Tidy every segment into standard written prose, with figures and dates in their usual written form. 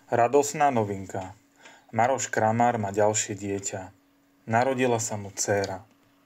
Radosná novinka. Maroš Kramár má ďalšie dieťa. Narodila sa mu dcéra.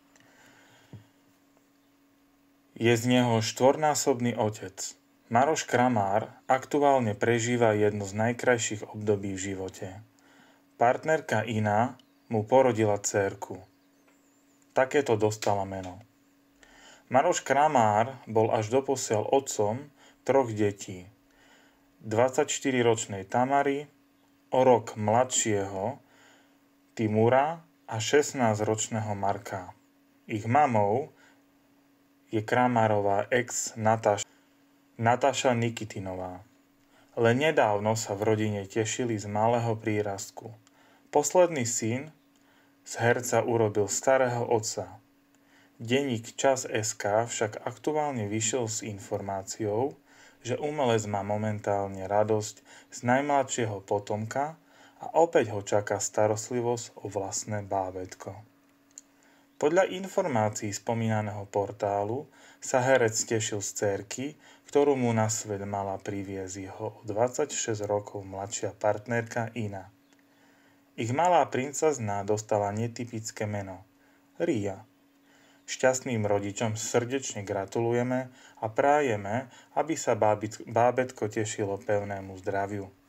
Je z neho štvornásobný otec. Maroš Kramár aktuálne prežíva jedno z najkrajších období v živote. Partnerka Ina mu porodila dcérku. Takéto dostala meno. Maroš Kramár bol až doposiaľ otcom 3 detí. 24-ročnej Tamary, o rok mladšieho Timura a 16-ročného Marka. Ich mamou je Kramárová ex Natáša Nikitinová. Len nedávno sa v rodine tešili z malého prírastku. Posledný syn z herca urobil starého otca. Denník Čas.sk však aktuálne vyšiel s informáciou, že umelec má momentálne radosť z najmladšieho potomka a opäť ho čaká starostlivosť o vlastné bábätko. Podľa informácií spomínaného portálu sa herec tešil z dcérky, ktorú mu na svet mala priviesť jeho o 26 rokov mladšia partnerka Ina. Ich malá princezná dostala netypické meno – Ria. Šťastným rodičom srdečne gratulujeme a prajeme, aby sa bábätko tešilo pevnému zdraviu.